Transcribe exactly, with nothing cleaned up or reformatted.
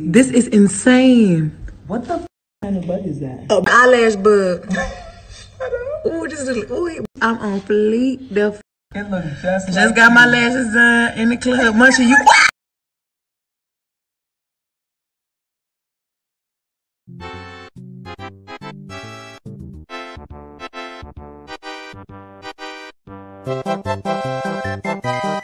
This is insane. What the f kind of bug is that? Oh, eyelash bug. Ooh, this is ooh, I'm on fleek. The f It looks just just like got my you. lashes done in the club. Munchie, you